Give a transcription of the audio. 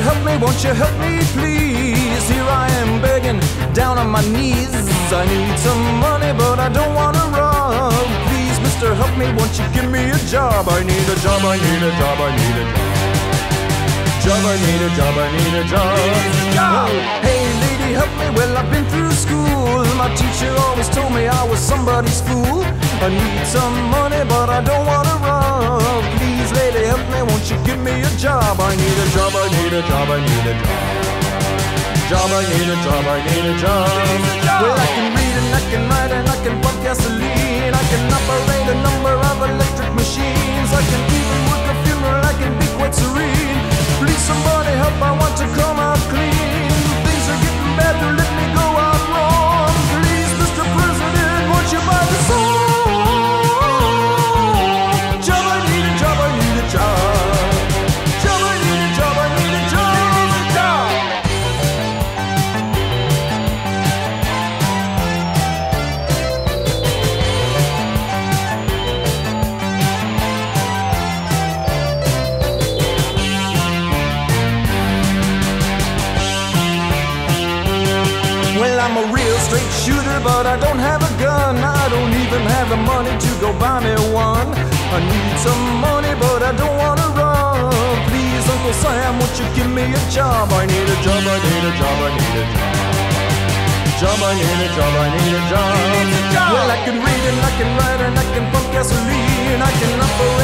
help me, won't you help me please? Here I am begging, down on my knees. I need some money, but I don't wanna rob. Please, mister, help me, won't you give me a job? I need a job, I need a job, I need a job. Job, I need a job, I need a job. Oh, hey lady, help me, well I've been through school. My teacher always told me I was somebody's fool. I need some money, but I don't wanna rob. Please lady, help me, won't you give me a job? I need a job, I need a job, I need a job. Job, I need a job, I need a job. Well, I can read and I can write and I can pump gasoline. I can operate a number of electric machines. I can even work a funeral, I can be quite serene. Please somebody help, I want to come out clean. Things are getting bad, don't let me go out wrong. Please, Mr. President, won't you buy the song? Job, I need a job, I need a job. Job, I need a job, I need a job. Well, I'm a real straight shooter, but I don't have a gun. I don't even have the money to go buy me one. I need some money, but I don't wanna run. Please, Uncle Sam, won't you give me a job? I need a job, I need a job, I need a job. Job, I need a job, I need a job. Well, I can read and I can write and I can pump gasoline. I can operate